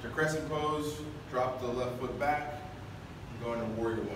to crescent pose, drop the left foot back, and go into warrior one.